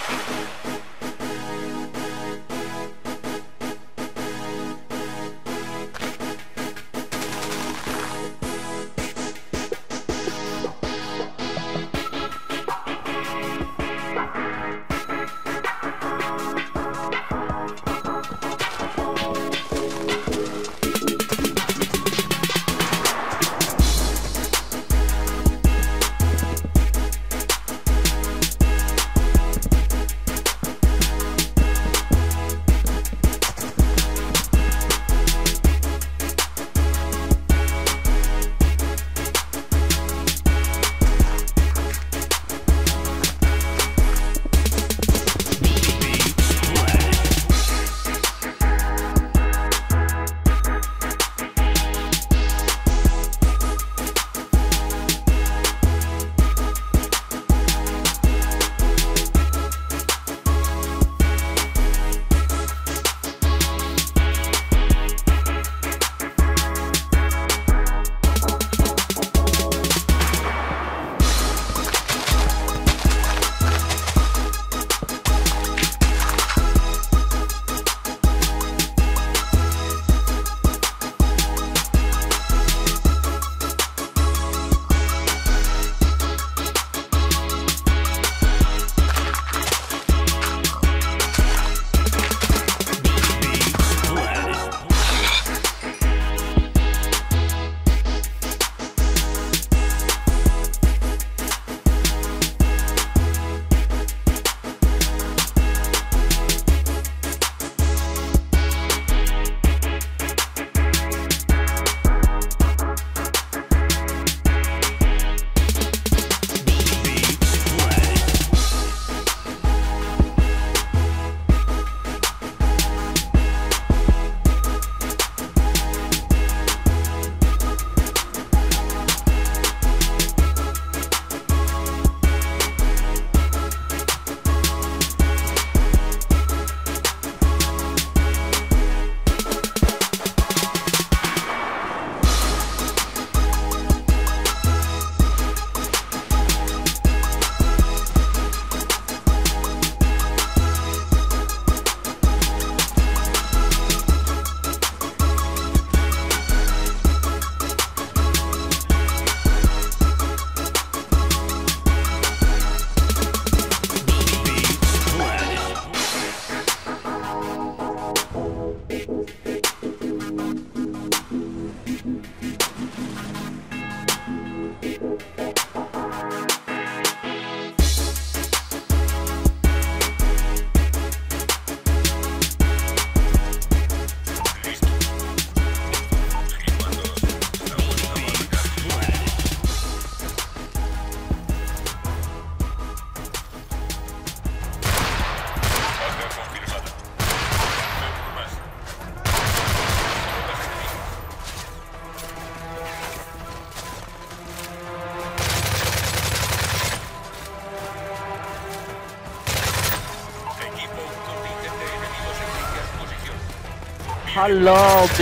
Hello,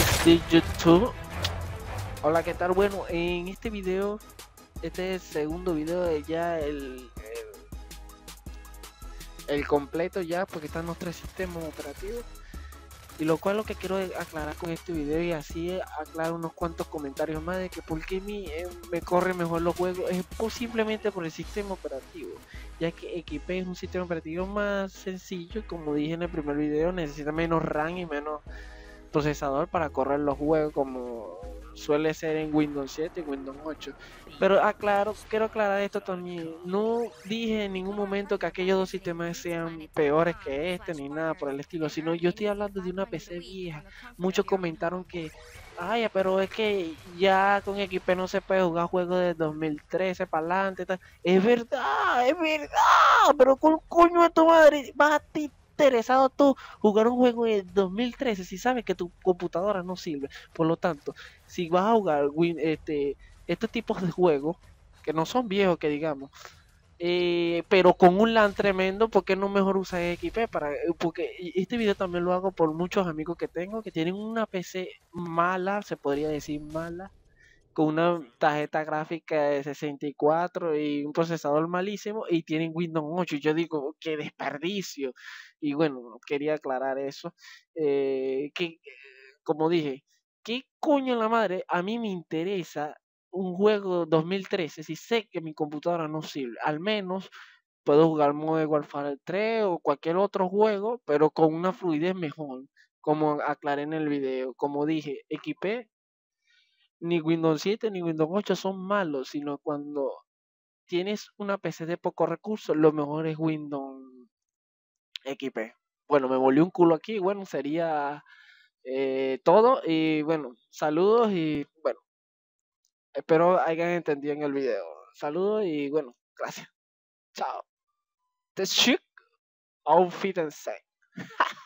YouTube. Hola, ¿qué tal? Bueno, en este video, este es el segundo video de ya el completo ya, porque están los 3 sistemas operativos. Y lo cual lo que quiero aclarar con este video, y así aclaro unos cuantos comentarios más, de que por qué me corre mejor los juegos, es posiblemente por el sistema operativo, ya que XP es un sistema operativo más sencillo, y como dije en el primer video, necesita menos RAM y menos procesador para correr los juegos como suele ser en Windows 7 y Windows 8. Pero quiero aclarar esto también. No dije en ningún momento que aquellos dos sistemas sean peores que este ni nada por el estilo, sino yo estoy hablando de una PC vieja. Muchos comentaron que ay, pero es que ya con XP no se puede jugar juegos de 2013 para adelante. Es verdad, pero con coño de tu madre vas a ti interesado tú jugar un juego de 2013 si sabes que tu computadora no sirve. Por lo tanto, si vas a jugar estos tipos de juegos que no son viejos, que digamos, pero con un LAN tremendo, ¿por qué no mejor usar XP? Porque este video también lo hago por muchos amigos que tengo que tienen una PC mala, se podría decir mala, con una tarjeta gráfica de 64 y un procesador malísimo y tienen Windows 8. Yo digo, qué desperdicio. Y bueno, quería aclarar eso. Que, como dije, ¿qué coño la madre? A mí me interesa un juego 2013 si sé que mi computadora no sirve. Al menos puedo jugar Modern Warfare 3 o cualquier otro juego, pero con una fluidez mejor. Como aclaré en el video, como dije, equipé ni Windows 7 ni Windows 8 son malos, sino cuando tienes una PC de pocos recursos, lo mejor es Windows XP. Bueno, me volvió un culo aquí, bueno, sería todo y bueno, saludos y bueno, espero hayan entendido en el video. Saludos y bueno, gracias. Chao. The chick outfit and say.